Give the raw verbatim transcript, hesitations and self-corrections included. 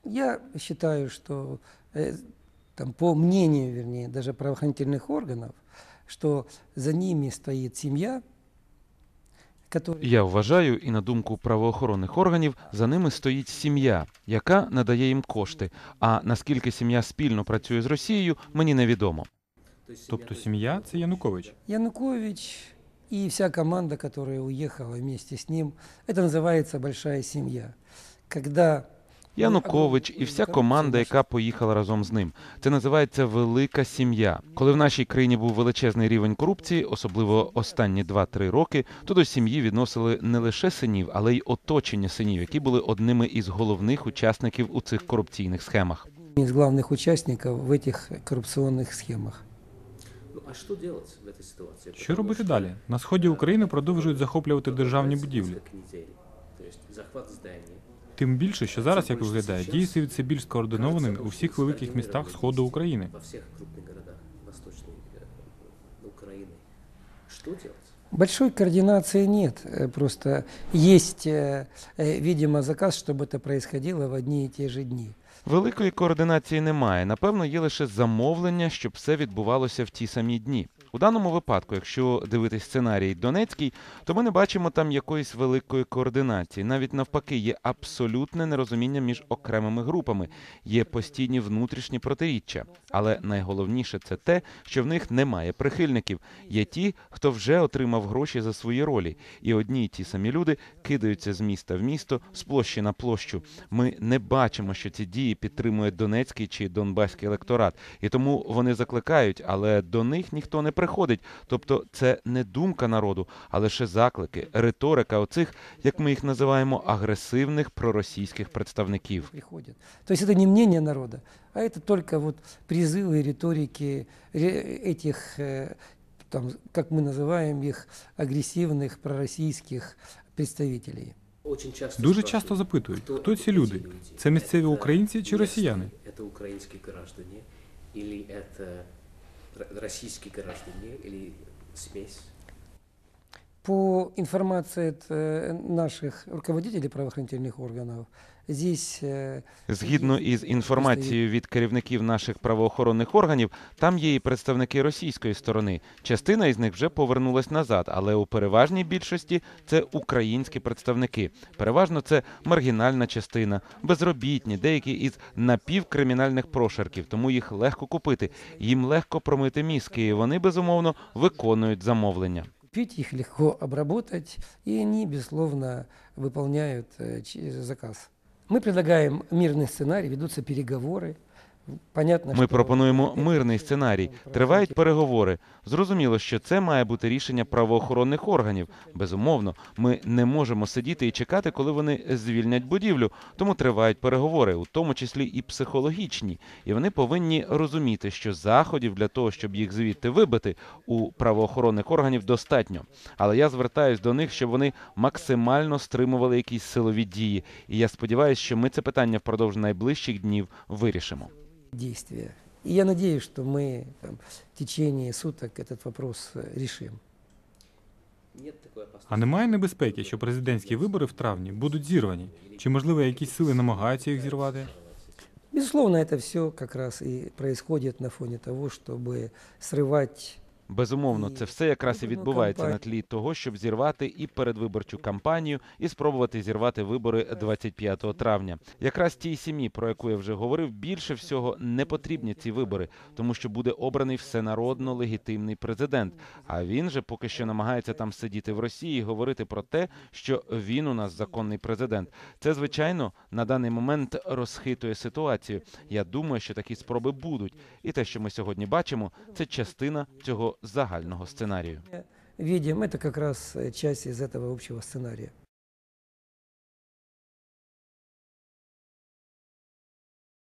Я считаю, что э, там, по мнению, вернее, даже правоохранительных органов, что за ними стоит семья, которая... Я вважаю, і на думку правоохоронних органів, за ними стоїть сім'я, яка надає їм кошти. А наскільки сім'я спільно працює з Росією, мені невідомо. Тобто сім'я – це Янукович. Янукович и вся команда, которая уехала вместе с ним, это называется большая семья. Когда Янукович і вся команда, яка поїхала разом з ним. Це називається велика сім'я. Коли в нашій країні був величезний рівень корупції, особливо останні два-три роки, то до сім'ї відносили не лише синів, але й оточення синів, які були одними із головних учасників у цих корупційних схемах. из главных участников в этих коррупционных схемах. Що робити далі? На сході України продовжують захоплювати державні будівлі. Тим більше, що зараз, як виглядає, дії стають все більш скоординованими у всіх великих містах Сходу України. Большой координации нет, э, просто есть, э, э, видимо, заказ, чтобы это происходило в одни и те же дни. Великої координації немає. Напевно, є лише замовлення, щоб все відбувалося в ті самі дні. У даному випадку, якщо дивитись сценарій Донецький, то ми не бачимо там якоїсь великої координації. Навіть навпаки, є абсолютне нерозуміння між окремими групами, є постійні внутрішні протиріччя. Але найголовніше це те, що в них немає прихильників. Є ті, хто вже отримав гроші за свої ролі. І одні й ті самі люди кидаються з міста в місто, з площі на площу. Ми не бачимо, що ці дії підтримує Донецький чи Донбаський електорат. І тому вони закликають, але до них ніхто не приходить. Тобто це не думка народу, а лише заклики, риторика оцих, як ми їх називаємо, агресивних проросійських представників. Приходят. То есть это не мнение народа, а это только вот призывы, риторики ре- этих, э, там, как мы называем их, агрессивных пророссийских представителей. Дуже часто запитують, хто ці люди? Це місцеві українці чи росіяни? Это украинские граждане, или это р- российские граждане, или смесь? По информации от э, наших руководителей правоохранительных органов, здесь... э, Згідно із інформацією від керівників наших правоохоронних органів, там є і представники російської сторони. Частина із них вже повернулась назад, але у переважній більшості це українські представники. Переважно це маргінальна частина, безробітні, деякі із напівкримінальних прошарків, тому їх легко купити, їм легко промити мізки, і вони, безумовно, виконують замовлення. Купить их легко обработать, и они, безусловно, выполняют э, ч- заказ. Мы предлагаем мирный сценарий, ведутся переговоры. Понятно, Ми что- пропонуємо мирний сценарій. Тривають переговори. Зрозуміло, що це має бути рішення правоохоронних органів. Безумовно, ми не можемо сидіти і чекати, коли вони звільнять будівлю. Тому тривають переговори, у тому числі і психологічні. І вони повинні розуміти, що заходів для того, щоб їх звідти вибити, у правоохоронних органів достатньо. Але я звертаюсь до них, щоб вони максимально стримували якісь силові дії. І я сподіваюся, що ми це питання впродовж найближчих днів вирішимо. действия. И я надеюсь, что мы там, в течение суток этот вопрос э, решим. Нет такой опасности. А немає небезпеки, що президентські вибори в травні будуть зірвані? Чи, можливо, якісь сили намагаються їх зірвати? Безусловно, это все как раз и происходит на фоне того, чтобы срывать. Безумовно, це все якраз і відбувається на тлі того, щоб зірвати і передвиборчу кампанію, і спробувати зірвати вибори двадцять п'ятого травня. Якраз тій сім'ї, про яку я вже говорив, більше всього не потрібні ці вибори, тому що буде обраний всенародно легітимний президент. А він же поки що намагається там сидіти в Росії і говорити про те, що він у нас законний президент. Це, звичайно, на даний момент розхитує ситуацію. Я думаю, що такі спроби будуть. І те, що ми сьогодні бачимо, це частина цього загального сценарію. Видим, это как раз э, часть из этого общего сценария.